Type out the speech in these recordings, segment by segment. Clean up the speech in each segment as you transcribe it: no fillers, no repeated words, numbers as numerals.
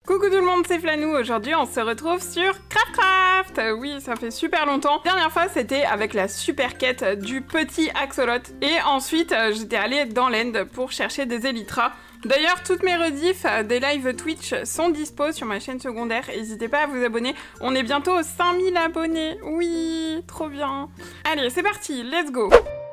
Coucou tout le monde, c'est Flanou. Aujourd'hui, on se retrouve sur Craft. Oui, ça fait super longtemps. La dernière fois, c'était avec la super quête du petit axolot. Et ensuite, j'étais allée dans l'end pour chercher des élytras. D'ailleurs, toutes mes rediffs des lives Twitch sont dispo sur ma chaîne secondaire. N'hésitez pas à vous abonner. On est bientôt aux 5000 abonnés. Oui, trop bien. Allez, c'est parti, let's go.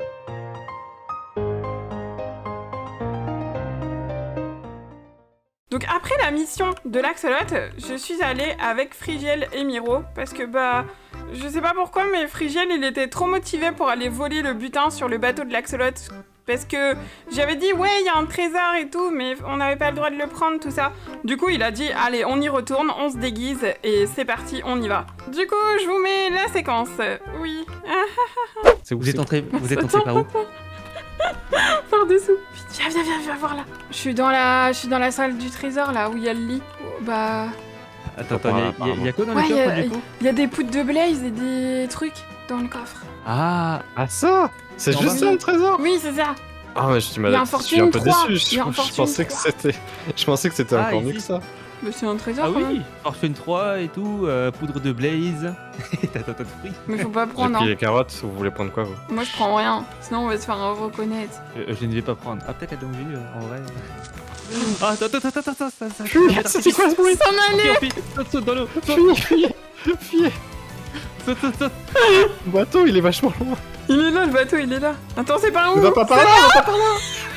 Donc après la mission de l'axolot, je suis allée avec Frigiel et Miro parce que je sais pas pourquoi mais Frigiel il était trop motivé pour aller voler le butin sur le bateau de l'axolot parce que j'avais dit ouais il y a un trésor et tout mais on n'avait pas le droit de le prendre tout ça. Du coup il a dit allez on y retourne, on se déguise et c'est parti on y va. Du coup je vous mets la séquence, oui. Vous êtes entré par où? Par dessous. Viens voir là. Je suis dans la salle du trésor là où il y a le lit. Bah. Attends, il y a quoi dans le coffre du coup? Il y a des poutres de blaze et des trucs dans le coffre. Ah ça? C'est juste ça le trésor? Oui, c'est ça. Ah mais je suis un peu déçu. Je pensais que c'était encore mieux que ça. Mais c'est un trésor. Ah oui, Fortune 3 et tout, poudre de blaze. T'as tout pris. Mais faut pas prendre. J'ai pris les carottes, vous voulez prendre quoi vous? Moi je prends rien, sinon on va se faire reconnaître. Je ne vais pas prendre. Ah peut-être à longue vue en vrai. Ah attends, ça. C'était quoi ce bruit? S'en aller. Saute dans l'eau. Fuyez. Saute. Le bateau il est vachement loin. Il est là le bateau, il est là. Attends c'est par où? On va pas par là,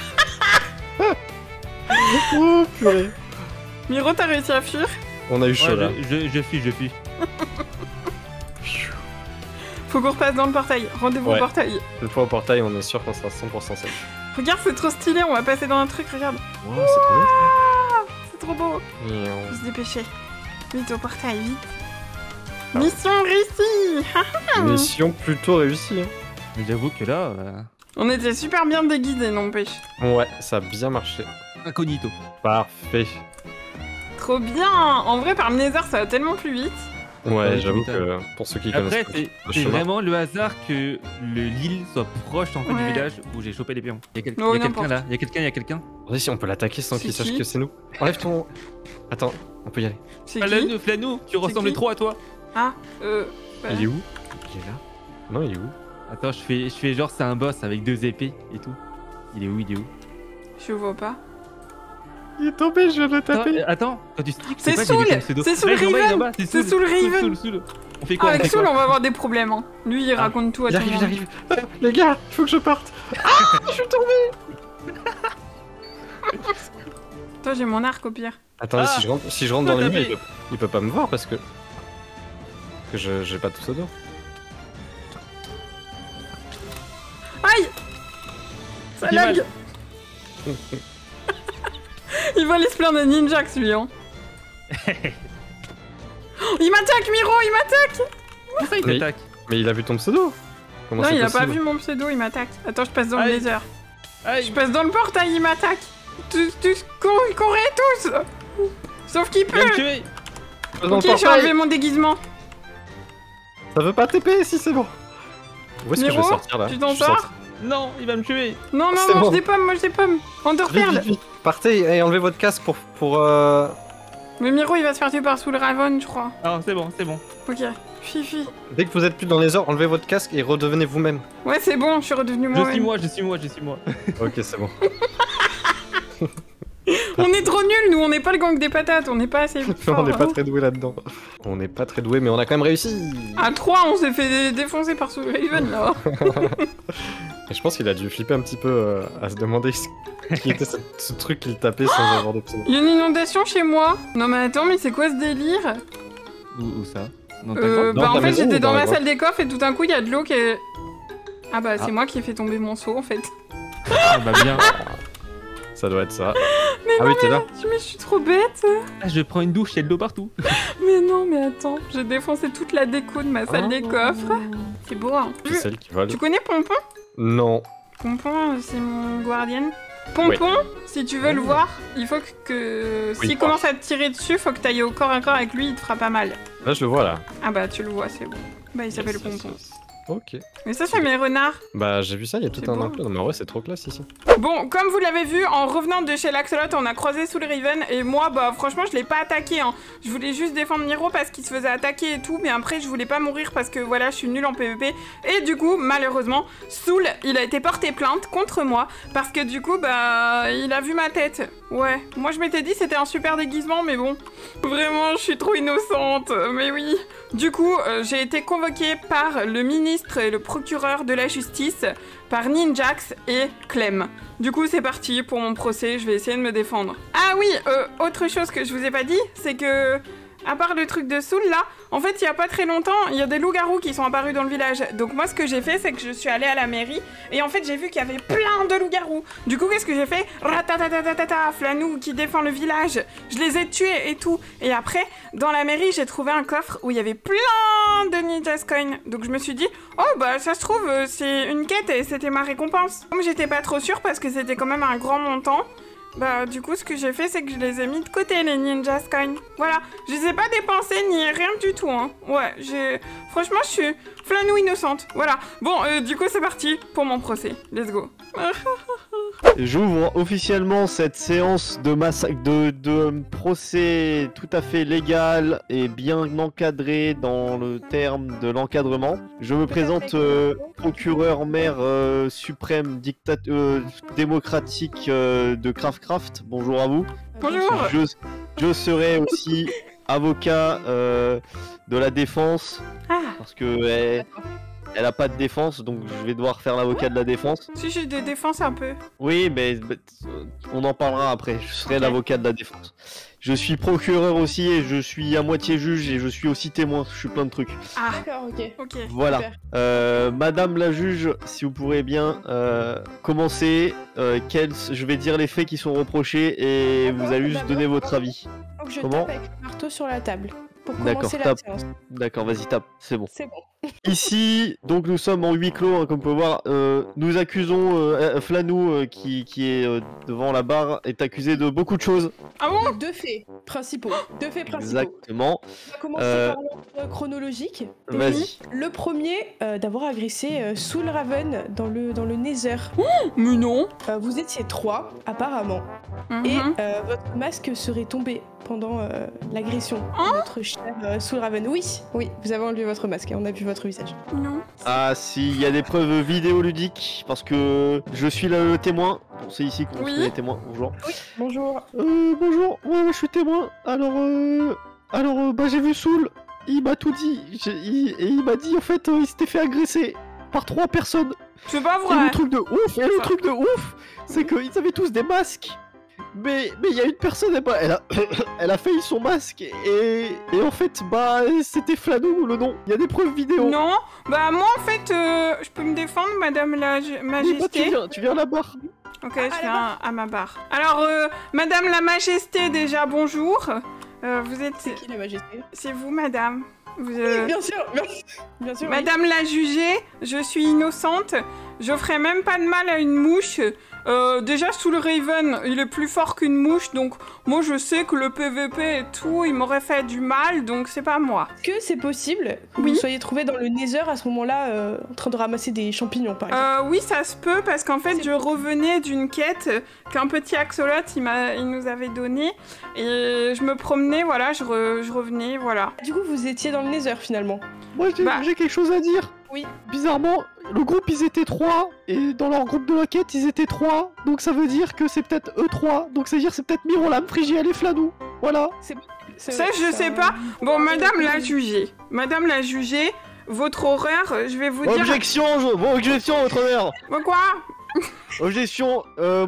Oh purée. Miro t'as réussi à fuir? On a eu chaud là. Je fuis. Faut qu'on repasse dans le portail. Rendez-vous au portail. Une fois au portail, on est sûr qu'on sera 100% safe. Regarde, c'est trop stylé. On va passer dans un truc. Regarde. Wow, c'est trop beau. C'est trop beau. Et Faut se dépêcher. Vite au portail, vite. Mission réussie. Mission plutôt réussie. Hein. Mais j'avoue que là. On était super bien déguisés, n'empêche. Ouais, ça a bien marché. Incognito. Parfait. Trop bien. En vrai, par le Nether, ça va tellement plus vite. Ouais, j'avoue que pour ceux qui connaissent pas c'est vraiment le hasard que l'île soit proche en fait du village où j'ai chopé les pions. Il y a quelqu'un là, il y a quelqu'un. Vas-y, si on peut l'attaquer sans qu'il sache que c'est nous. Enlève ton... Attends, on peut y aller. C'est qui? Flanou, tu ressemblais trop à toi. Ah, Il est où? Il est là. Non, il est où? Attends, je fais genre c'est un boss avec 2 épées et tout. Il est où? Je vois pas. Il est tombé, je viens de le taper. Attends, quand tu sticks, c'est sous le Riven. C'est sous le Riven. On fait quoi? Avec Soul, on va avoir des problèmes. Hein. Lui, il raconte tout à tout le monde. Il arrive. Les gars, il faut que je parte. Ah, je suis tombé. Toi, j'ai mon arc au pire. Attendez, si je rentre dans les murs, il peut pas me voir parce que j'ai pas de pseudo. Aïe! Ça lag! Il va aller se plaindre de Ninjax, lui, hein. Il m'attaque, Miro, il m'attaque! Pourquoi il t'attaque? Mais il a vu ton pseudo? Comment non, il a pas vu mon pseudo, il m'attaque. Attends, je passe dans le Nether. Je passe dans le portail, il m'attaque. Courez tous! Sauf qu'il peut! Ok, j'ai enlevé mon déguisement. Ça veut pas TP si c'est bon. Où est-ce que je vais sortir là? Tu t'en sors? Non, il va me tuer. Non, mange des pommes, mange des pommes. Enderpearl. Partez et enlevez votre casque pour Mais Miro il va se faire tuer par Soul Raven, je crois. Ah, c'est bon. Ok, fuis. Dès que vous êtes plus dans les ors, enlevez votre casque et redevenez vous-même. Ouais, c'est bon, je suis redevenu moi-même. Je suis moi. Ok, c'est bon. On est trop nuls, nous, on n'est pas le gang des patates, on n'est pas assez fort. On n'est pas très doué là-dedans. On n'est pas très doué, mais on a quand même réussi. À 3, on s'est fait défoncer par Soul Raven là. Et je pense qu'il a dû flipper un petit peu à se demander qui était ce truc qu'il tapait sans avoir de pseudo. Il y a une inondation chez moi. Non mais attends, mais c'est quoi ce délire? Où ça? En fait j'étais dans ma salle des coffres et tout d'un coup il y a de l'eau qui est... Ah bah c'est moi qui ai fait tomber mon seau en fait. Ah bah bien. Ça doit être ça. Mais ah non, oui, t'es là. Mais je suis trop bête. Ah, je prends une douche, il y a de l'eau partout. Mais non, mais attends, j'ai défoncé toute la déco de ma salle des coffres. C'est beau, hein. C'est celle qui vole. Tu connais Pompon? Non. Pompon, c'est mon guardian. Pompon, si tu veux le voir, il faut que s'il commence à te tirer dessus, faut que t'ailles au corps à corps avec lui, il te fera pas mal. Là, je le vois, là. Ah bah, tu le vois, c'est bon. Bah, il s'appelle Pompon. Ok. Mais ça, c'est mes renards. Bah, j'ai vu ça, il y a tout un enclos. Non, mais en vrai, c'est trop classe ici. Bon, comme vous l'avez vu, en revenant de chez l'Axolot, on a croisé Soul Raven et moi, bah franchement, je l'ai pas attaqué. Hein. Je voulais juste défendre Niro parce qu'il se faisait attaquer et tout, mais après, je voulais pas mourir parce que voilà, je suis nulle en PvP. Et du coup, malheureusement, Soul, il a été porté plainte contre moi parce que du coup, bah, il a vu ma tête. Ouais, moi je m'étais dit c'était un super déguisement, mais bon, vraiment, je suis trop innocente, mais oui. Du coup, j'ai été convoquée par le ministre et le procureur de la justice, par Ninjax et Clem. Du coup, c'est parti pour mon procès, je vais essayer de me défendre. Ah oui, autre chose que je vous ai pas dit, c'est que... À part le truc de Soul, là, en fait, il y a pas très longtemps, il y a des loups-garous qui sont apparus dans le village. Donc moi, ce que j'ai fait, c'est que je suis allée à la mairie, et en fait, j'ai vu qu'il y avait plein de loups-garous. Du coup, qu'est-ce que j'ai fait? Ratatatatata, Flanou qui défend le village. Je les ai tués et tout. Et après, dans la mairie, j'ai trouvé un coffre où il y avait plein de Ninja's Coin. Donc je me suis dit, oh bah, ça se trouve, c'est une quête et c'était ma récompense. Comme j'étais pas trop sûre parce que c'était quand même un grand montant, bah du coup ce que j'ai fait c'est que je les ai mis de côté les Ninja's Coin. Voilà, je les ai pas dépensés ni rien du tout hein. Ouais, franchement je suis Flanou innocente. Voilà. Bon du coup c'est parti pour mon procès. Let's go. J'ouvre officiellement cette séance de procès tout à fait légal et bien encadré dans le terme de l'encadrement. Je me présente procureur maire suprême démocratique de Craft. Bonjour à vous. Bonjour. Je serai aussi avocat de la défense parce que elle a pas de défense, donc je vais devoir faire l'avocat de la défense. Si j'ai des défenses un peu. Oui, mais on en parlera après. Je serai l'avocat de la défense. Je suis procureur aussi et je suis à moitié juge et je suis aussi témoin. Je suis plein de trucs. Ah, d'accord, ok. Voilà. Madame la juge, si vous pourrez bien commencer. Je vais dire les faits qui sont reprochés et vous allez juste donner votre avis. Donc je tape avec le marteau sur la table. Pour commencer la séance. D'accord, vas-y, tape, c'est bon. C'est bon. Ici, donc nous sommes en huis clos, hein, comme vous pouvez voir. Nous accusons Flanou, qui est devant la barre, est accusé de beaucoup de choses. Ah bon? Deux faits principaux. Exactement. On va commencer par l'ordre chronologique. Vas-y. Le premier, d'avoir agressé Soul Raven dans le Nether. Mais non. Vous étiez 3, apparemment. Et votre masque serait tombé pendant l'agression de notre cher Soul Raven. Oui, vous avez enlevé votre masque et on a vu votre visage. Non. Ah si, il y a des preuves vidéoludiques parce que je suis le témoin. Bon, c'est ici qu'on est les témoins. Bonjour. Oui, bonjour. Bonjour, ouais, je suis témoin. Alors, bah j'ai vu Soul, il m'a tout dit. Il m'a dit en fait, il s'était fait agresser par 3 personnes. C'est pas vrai. Et le truc de ouf, c'est qu'ils avaient tous des masques. Mais il y a une personne, elle a failli son masque et en fait, bah, c'était Flanou le nom. Il y a des preuves vidéo. Non, bah moi en fait, je peux me défendre, Madame la Majesté. Oui, bah, tu viens à la barre. Ok, je viens à ma barre. Alors, Madame la Majesté, déjà, bonjour. Vous êtes... C'est qui la Majesté? C'est vous, Madame. Oui, bien sûr. Madame la jugée, je suis innocente. Je ferai même pas de mal à une mouche. Déjà, Soul Raven, il est plus fort qu'une mouche, donc moi je sais que le PVP et tout, il m'aurait fait du mal, donc c'est pas moi. Est-ce que c'est possible que vous soyez trouvé dans le Nether à ce moment-là, en train de ramasser des champignons, par exemple? Oui, ça se peut, parce qu'en fait, je revenais d'une quête qu'un petit axolot, il nous avait donnée, et je me promenais, voilà, je revenais, voilà. Du coup, vous étiez dans le Nether, finalement? Moi, j'ai quelque chose à dire. Oui. Bizarrement, le groupe ils étaient 3 et dans leur groupe de la quête ils étaient 3, donc ça veut dire que c'est peut-être eux 3, donc ça veut dire c'est peut-être Mirolam, Frigiel et Flanou. Voilà. Ça je sais pas. Bon, Madame la jugée, votre horreur, je vais vous dire. Objection, votre honneur. Bon, quoi? Objection,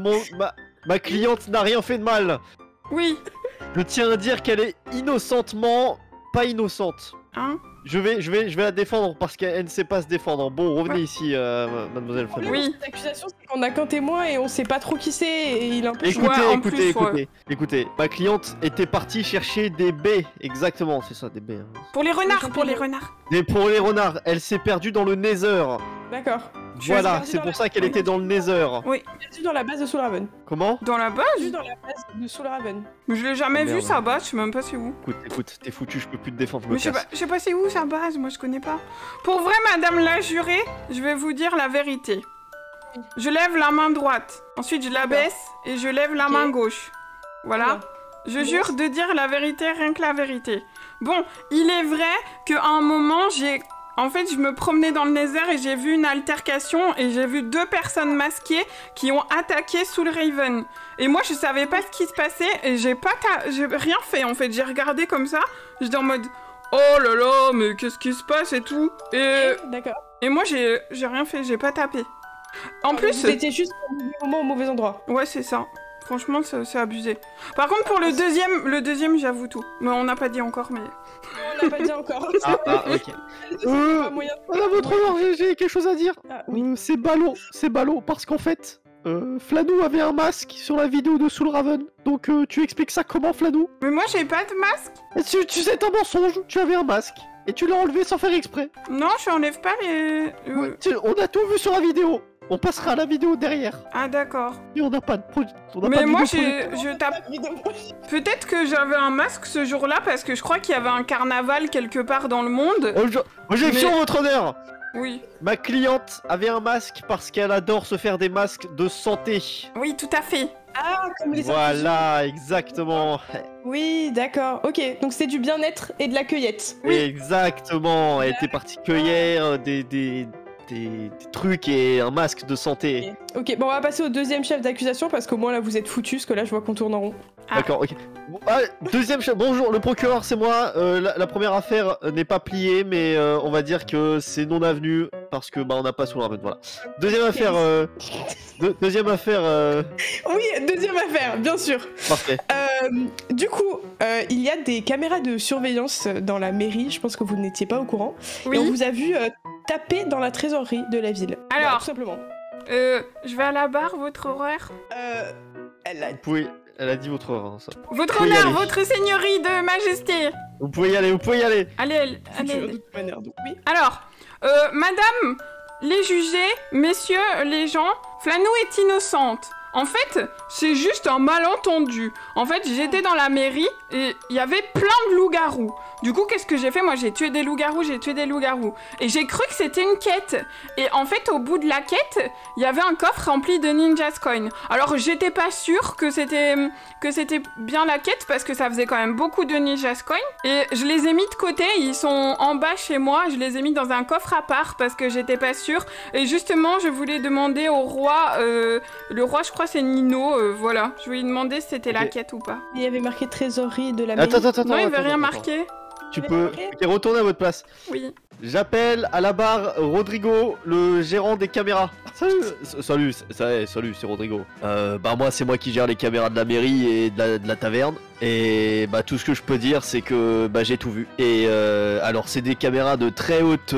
ma cliente n'a rien fait de mal. Oui. Je tiens à dire qu'elle est innocentement pas innocente. Hein? Je vais la défendre parce qu'elle ne sait pas se défendre. Bon, revenez ici, mademoiselle Flanou. Oui. L'accusation, c'est qu'on a qu'un témoin et on sait pas trop qui c'est et il est un peu... Écoutez, ma cliente était partie chercher des baies. Exactement, c'est ça, des baies. Hein. Pour les renards, pour les renards. Et pour les renards, elle s'est perdue dans le Nether. D'accord. Voilà, c'est pour ça qu'elle était dans le Nether. Oui. Perdue dans la base de Soul Raven. Comment? Dans la base? Perdue dans la base de Soul Raven. Mais je l'ai jamais vu sa base, je sais même pas c'est où. Écoute, t'es foutu, je peux plus te défendre, je sais pas c'est où sa base, moi je connais pas. Pour vrai, Madame la jurée, je vais vous dire la vérité. je lève la main droite. Ensuite, je la baisse et je lève la main gauche. Voilà. Je jure de dire la vérité, rien que la vérité. Bon, il est vrai qu'à un moment, en fait, je me promenais dans le Nether et j'ai vu une altercation et j'ai vu 2 personnes masquées qui ont attaqué Soul Raven. Et moi, je savais pas ce qui se passait et j'ai rien fait en fait. J'ai regardé comme ça, j'étais en mode oh là là, mais qu'est-ce qui se passe et tout. D'accord. Et moi, j'ai rien fait, j'ai pas tapé. En plus, vous étiez juste au moment au mauvais endroit. Ouais, c'est ça. Franchement, c'est abusé. Par contre, pour le deuxième, j'avoue tout. Mais on n'a pas dit encore, mais... On n'a pas dit encore. Ok. Madame votre honneur, j'ai quelque chose à dire. C'est ballot, parce qu'en fait, Flanou avait un masque sur la vidéo de Soul Raven. Donc tu expliques ça comment, Flanou? Mais moi, j'ai pas de masque. Tu sais, un mensonge, tu avais un masque. Et tu l'as enlevé sans faire exprès. Non, je enlève pas les... On a tout vu sur la vidéo. On passera à la vidéo derrière. Ah d'accord. Et on n'a pas de Mais moi je tape. Peut-être que j'avais un masque ce jour-là parce que je crois qu'il y avait un carnaval quelque part dans le monde. Objection, votre honneur. Oui. Ma cliente avait un masque parce qu'elle adore se faire des masques de santé. Oui, tout à fait. Ah, comme les Voilà, exactement. Oui, d'accord. Ok, donc c'est du bien-être et de la cueillette. Oui. Exactement. Elle était partie cueillir des trucs et un masque de santé. Ok, bon on va passer au deuxième chef d'accusation parce qu'au moins là vous êtes foutus, parce que là je vois qu'on tourne en rond. D'accord, ok. Bon, deuxième chef, bonjour, le procureur c'est moi. La première affaire n'est pas pliée, mais on va dire que c'est non avenu parce que on n'a pas Soul Raven, voilà. Deuxième affaire, deuxième affaire. Oui, deuxième affaire, bien sûr. Parfait. Du coup, il y a des caméras de surveillance dans la mairie, je pense que vous n'étiez pas au courant. Oui. Et on vous a vu taper dans la trésorerie de la ville. Alors, voilà, tout simplement. Je vais à la barre, votre horreur. Elle a dit votre honneur, ça. Votre honneur, votre seigneurie de majesté. Vous pouvez y aller, Allez. De toute manière, donc, oui. Alors, madame, les jugés, messieurs, les gens, Flanou est innocente. En fait, c'est juste un malentendu. En fait, j'étais dans la mairie et il y avait plein de loups-garous. Du coup, qu'est-ce que j'ai fait? Moi, j'ai tué des loups-garous. Et j'ai cru que c'était une quête. Et en fait, au bout de la quête, il y avait un coffre rempli de Ninja's Coin. Alors, j'étais pas sûre que c'était bien la quête parce que ça faisait quand même beaucoup de Ninja's Coin. Et je les ai mis de côté. Ils sont en bas chez moi. Je les ai mis dans un coffre à part parce que j'étais pas sûre. Et justement, je voulais demander au roi... le roi, je crois, c'est Nino. Voilà. Je voulais demander si c'était la quête ou pas. Il y avait marqué trésorerie de la mairie. Attends. Non, il veut rien marquer. Tu peux retourner à votre place. Oui. J'appelle à la barre Rodrigo, le gérant des caméras. Salut, c'est Rodrigo. Moi c'est moi qui gère les caméras de la mairie et de la taverne. Et tout ce que je peux dire c'est que j'ai tout vu. Et alors c'est des caméras de très haute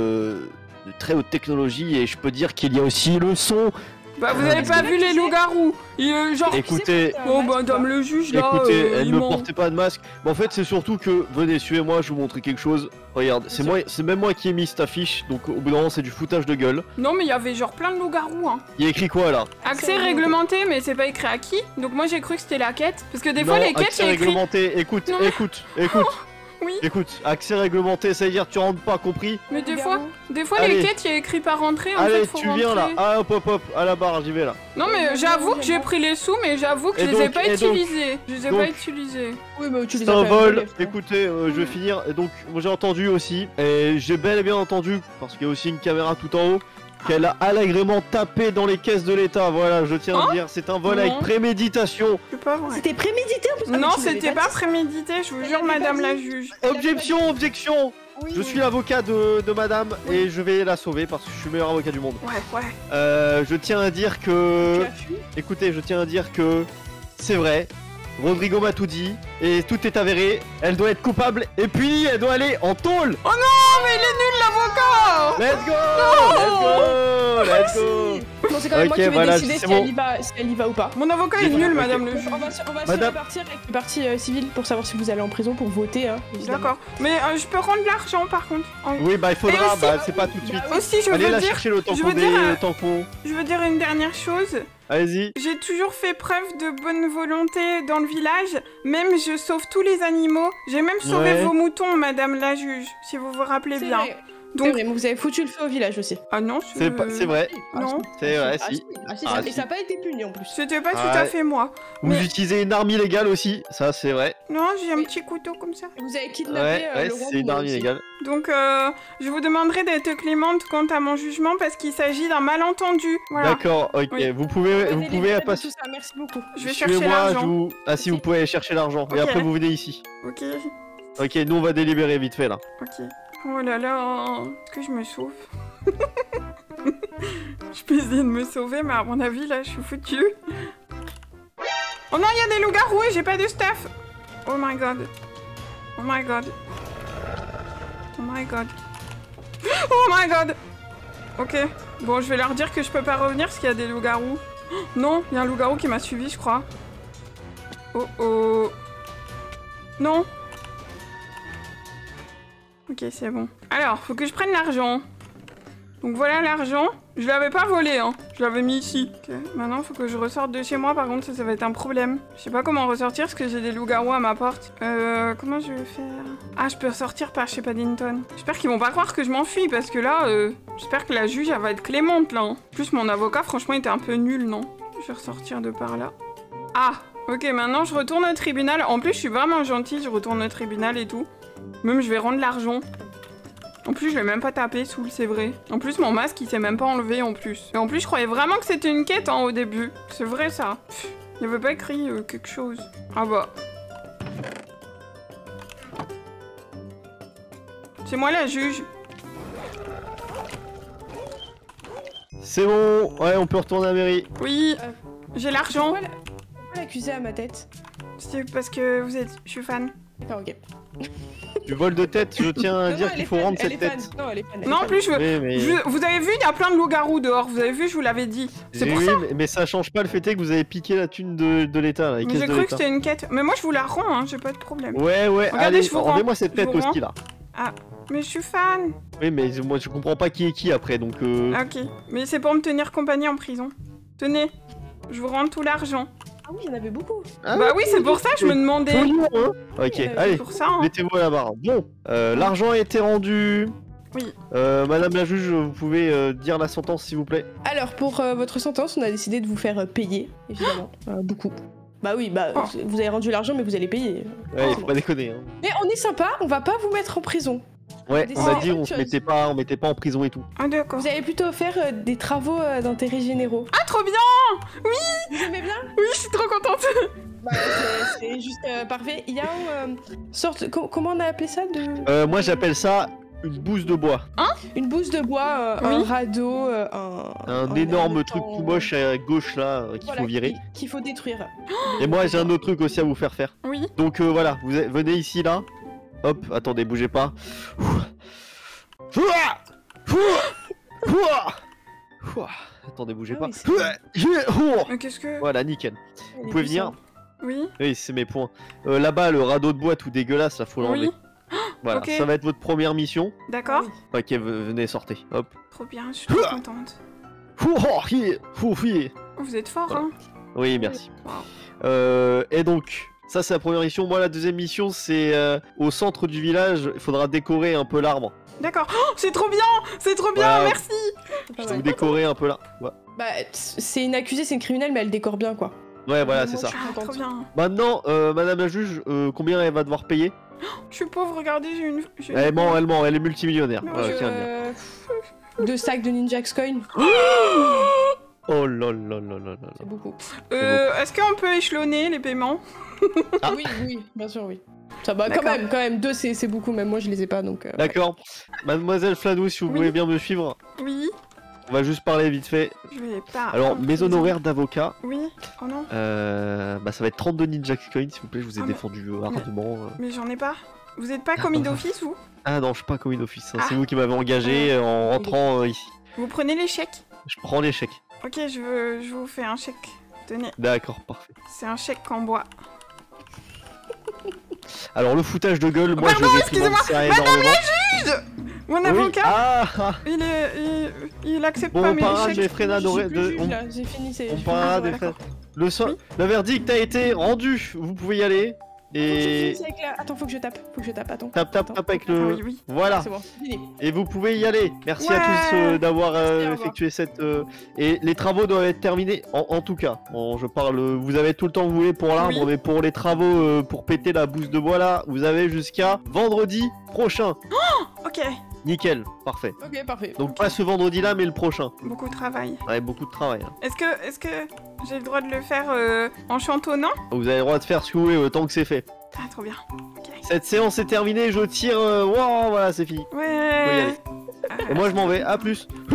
technologie et je peux dire qu'il y a aussi le son. Vous avez pas vu les loups-garous? Genre... Écoutez... Oh madame le juge là... Écoutez, elle ne portait pas de masque. Mais en fait c'est surtout que... Venez, suivez-moi, je vais vous montrer quelque chose. Regarde, c'est même moi qui ai mis cette affiche. Donc au bout d'un moment c'est du foutage de gueule. Non mais il y avait genre plein de loups-garous hein. Il y a écrit quoi là? Accès réglementé, mais c'est pas écrit à qui? Donc moi j'ai cru que c'était la quête. Parce que des fois les quêtes il y a écrit... réglementé, écoute. Oui. Écoute, accès réglementé, ça veut dire tu rentres pas, compris? Mais des fois les quêtes, il y a écrit pas rentrer, en fait, faut tu rentrer. viens là, hop, à la barre, j'y vais là. Non mais j'avoue que j'ai pris les sous, mais j'avoue que je les ai pas utilisés. Je les ai pas utilisés. Oui, mais tu les c'est as un fait vol, relève, écoutez, je vais finir. Et donc, moi j'ai entendu aussi, et j'ai bel et bien entendu, parce qu'il y a aussi une caméra tout en haut, qu'elle a allègrement tapé dans les caisses de l'État. Voilà, je tiens à dire, c'est un vol avec préméditation. C'est pas vrai. C'était prémédité en plus. Non, c'était pas prémédité, je vous jure, madame la juge. Objection. Oui. Je suis l'avocat de madame et je vais la sauver parce que je suis le meilleur avocat du monde. Ouais. Je tiens à dire que... Écoutez, c'est vrai. Rodrigo m'a tout dit et tout est avéré. Elle doit être coupable et puis elle doit aller en tôle. Oh non, mais il est nul l'avocat. Let's go. Non, c'est quand même moi qui vais décider si bon. elle y va ou pas. Mon avocat est nul, madame le juge. On va se repartir avec le parti civil pour savoir si vous allez en prison pour voter. Hein, d'accord. Mais je peux rendre l'argent par contre. Oui, il faudra, c'est pas tout de suite. Aussi, je veux Allez la dire... chercher le temps qu'on... Je veux dire une dernière chose. Allez-y. J'ai toujours fait preuve de bonne volonté dans le village. Même je sauve tous les animaux. J'ai même sauvé vos moutons, madame la juge, si vous vous rappelez bien. Vrai. Donc... C'est vrai, mais vous avez foutu le feu au village aussi. Ah non, C'est vrai. Non. C'est vrai, si. Et ça n'a pas été puni en plus. C'était pas tout à fait moi. Vous utilisez une arme illégale aussi, ça c'est vrai. Non, j'ai un petit couteau comme ça. Vous avez kidnappé le roi. C'est une arme illégale. Donc, je vous demanderai d'être clémente quant à mon jugement parce qu'il s'agit d'un malentendu. Voilà. D'accord, ok. Oui. Vous pouvez passer. Tout ça, merci beaucoup. Je vais chercher l'argent. Ah si, vous pouvez aller chercher l'argent. Et après vous venez ici. Ok. Ok, nous on va délibérer vite fait là. Ok. Oh là là, est-ce que je me sauve? Je peux essayer de me sauver, mais à mon avis, là, je suis foutue. Oh non, il y a des loups-garous et j'ai pas de stuff. Oh my god. Oh my god. Oh my god. Oh my god. Ok. Bon, je vais leur dire que je peux pas revenir parce qu'il y a des loups-garous. Non, il y a un loup-garou qui m'a suivi, je crois. Oh oh. Non. Ok, c'est bon. Alors, faut que je prenne l'argent. Donc voilà l'argent. Je l'avais pas volé, hein. Je l'avais mis ici. Ok. Maintenant, faut que je ressorte de chez moi. Par contre, ça va être un problème. Je sais pas comment ressortir parce que j'ai des loups-garous à ma porte. Comment je vais faire? Ah, je peux ressortir par chez Paddington. J'espère qu'ils vont pas croire que je m'enfuis parce que là, j'espère que la juge, elle va être clémente, là. Hein. En plus, mon avocat, franchement, était un peu nul, non? Je vais ressortir de par là. Ah, ok, maintenant, je retourne au tribunal. En plus, je suis vraiment gentille. Je retourne au tribunal et tout. Même, je vais rendre l'argent. En plus, je l'ai même pas tapé, Soul, c'est vrai. En plus, mon masque, il s'est même pas enlevé, en plus. Et en plus, je croyais vraiment que c'était une quête, hein, au début. C'est vrai, ça. Il n'y avait pas écrit quelque chose. Ah bah. C'est moi la juge. C'est bon, ouais, on peut retourner à la mairie. Oui, j'ai l'argent. Pourquoi l'accuser à ma tête? C'est parce que vous êtes... Je suis fan. D'accord, ok. Du vol de tête, je tiens à dire qu'il faut rendre cette tête. Non, elle est fan. Non, en plus, vous avez vu, il y a plein de loups-garous dehors. Vous avez vu, je vous l'avais dit. C'est pour ça. Mais ça change pas le fait que vous avez piqué la thune de l'État. Mais j'ai cru que c'était une quête. Mais moi, je vous la rends, hein, j'ai pas de problème. Ouais, regardez, allez, rendez-moi cette tête aussi, là. Ah, mais je suis fan. Oui, mais moi, je comprends pas qui est qui après, donc... Ok, mais c'est pour me tenir compagnie en prison. Tenez, je vous rends tout l'argent. Ah oui, il y en avait beaucoup. Ah, bah oui, c'est pour ça que je me demandais. Hein. Ok, allez, pour ça, hein. mettez-vous à la barre. Bon, l'argent a été rendu. Oui. Madame la juge, vous pouvez dire la sentence, s'il vous plaît. Alors, pour votre sentence, on a décidé de vous faire payer, évidemment. Beaucoup. Bah oui, vous avez rendu l'argent, mais vous allez payer. Ouais, faut pas déconner. Hein. Mais on est sympa, on va pas vous mettre en prison. Ouais, on a dit on mettait pas en prison et tout. Ah d'accord. Vous allez plutôt faire des travaux d'intérêt généraux. Ah trop bien. Oui. Vous aimez bien? Oui, je suis trop contente. Bah, c'est juste parfait. Il y a une sorte... Comment on a appelé ça de... Moi j'appelle ça une bouse de bois. Hein? Une bouse de bois, un radeau, un énorme truc tout moche à gauche là qu'il faut virer. Qu'il faut détruire. Et moi j'ai un autre truc aussi à vous faire faire. Oui. Donc voilà, vous venez ici là. Hop, attendez, bougez pas. Attendez, bougez pas. Mais qu'est-ce que... Voilà, nickel. Vous pouvez venir. Oui. Oui, c'est mes points. Là-bas, le radeau de bois tout dégueulasse, là, faut l'enlever. Oui. Voilà, okay. Ça va être votre première mission. D'accord. Ok, venez, sortez. Hop. Trop bien, je suis trop contente. Vous êtes fort, hein. Oui, merci. Wow. Et donc... Ça c'est la première mission, moi la deuxième mission c'est au centre du village, il faudra décorer un peu l'arbre. D'accord, oh, c'est trop bien, merci. Vous décorez un peu là. Ouais. Bah c'est une accusée, c'est une criminelle mais elle décore bien quoi. Ouais voilà c'est ça. Ah, trop bien. Maintenant, madame la juge, combien elle va devoir payer? Je suis pauvre, regardez, j'ai une... Elle ment, elle est multimillionnaire. Non, ouais, 2 sacs de Ninjax Coin. Oh là là là là là. C'est beaucoup. Est-ce qu'on peut échelonner les paiements? Ah oui, bien sûr, oui. Ça va, quand même, 2 c'est beaucoup, même moi je les ai pas donc. D'accord. Ouais. Mademoiselle Fladou, si vous pouvez bien me suivre. Oui. On va juste parler vite fait. Je vais pas. Alors, mes honoraires d'avocat. Oui. Oh non. Bah ça va être 32 Ninjax Coins, s'il vous plaît, je vous ai défendu ardemment. Mais j'en ai pas. Vous êtes pas commis d'office ou? Ah non, je suis pas commis d'office. Hein. C'est vous qui m'avez engagé en rentrant ici. Vous prenez les chèques? Je prends les chèques. Ok, je vous fais un chèque. Tenez. D'accord, parfait. C'est un chèque en bois. Alors le foutage de gueule, moi pardon, je vais excusez-moi, Madame la juge. Mon avocat, il accepte pas mes chèques. Des frais J'ai fini, on parlera des frais. Le verdict a été rendu, vous pouvez y aller. Et... Attends, faut que je tape, attends. Tape avec le... Oui. Voilà. C'est bon, fini. Et vous pouvez y aller. Merci à tous d'avoir effectué cette... Et les travaux doivent être terminés, en tout cas. Bon, je parle... Vous avez tout le temps que vous voulez pour l'arbre, mais pour les travaux, pour péter la bouse de bois là, vous avez jusqu'à vendredi prochain. Oh, ok. Nickel, parfait. Ok, parfait. Donc pas ce vendredi là, mais le prochain. Beaucoup de travail. Ouais, beaucoup de travail. Hein. Est-ce que j'ai le droit de le faire en chantonnant? Vous avez le droit de faire ce que vous voulez autant que c'est fait. Ah, trop bien. Okay. Cette séance est terminée, je tire... Wow, voilà, c'est fini. Ouais. Et moi je m'en vais, à plus. Oh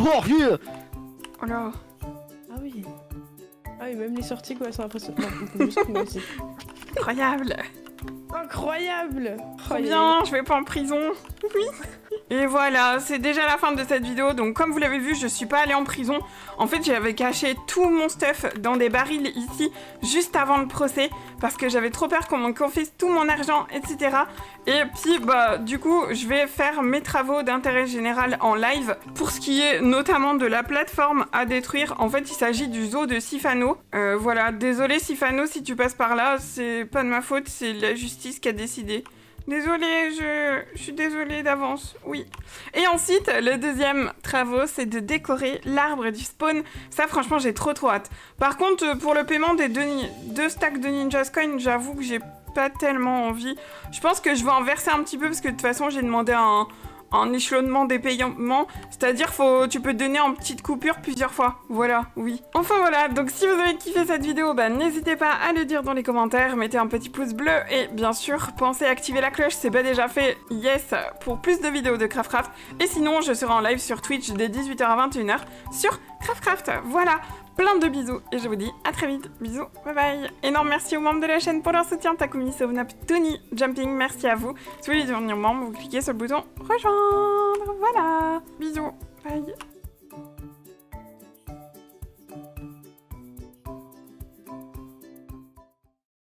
là. Ah oui. Ah oui, même les sorties quoi, sont impressionnantes. Aussi. Incroyable. Incroyable. Trop bien, je vais pas en prison. Oui. Et voilà, c'est déjà la fin de cette vidéo. Donc comme vous l'avez vu, je suis pas allée en prison. En fait, j'avais caché tout mon stuff dans des barils ici, juste avant le procès, parce que j'avais trop peur qu'on me confisque tout mon argent, etc. Et puis, bah, du coup, je vais faire mes travaux d'intérêt général en live, pour ce qui est notamment de la plateforme à détruire. En fait, il s'agit du zoo de Sifano. Voilà, désolé Sifano, si tu passes par là, c'est pas de ma faute, c'est la justice qui a décidé. Désolée, je suis désolée d'avance, oui. Et ensuite, le deuxième travaux, c'est de décorer l'arbre du spawn. Ça, franchement, j'ai trop hâte. Par contre, pour le paiement des deux stacks de Ninja's Coin, j'avoue que j'ai pas tellement envie. Je pense que je vais en verser un petit peu, parce que de toute façon, j'ai demandé un échelonnement des paiements, c'est-à-dire tu peux donner en petites coupures plusieurs fois, voilà, oui. Enfin voilà, donc si vous avez kiffé cette vidéo, bah n'hésitez pas à le dire dans les commentaires, mettez un petit pouce bleu et bien sûr, pensez à activer la cloche, c'est pas déjà fait, yes, pour plus de vidéos de Craftcraft, et sinon je serai en live sur Twitch dès 18h à 21h sur Craftcraft, voilà. Plein de bisous et je vous dis à très vite. Bisous, bye bye. Énorme merci aux membres de la chaîne pour leur soutien. Takumi, Sovnap, Tony, Jumping, merci à vous. Si vous voulez devenir membre, vous cliquez sur le bouton rejoindre. Voilà. Bisous, bye.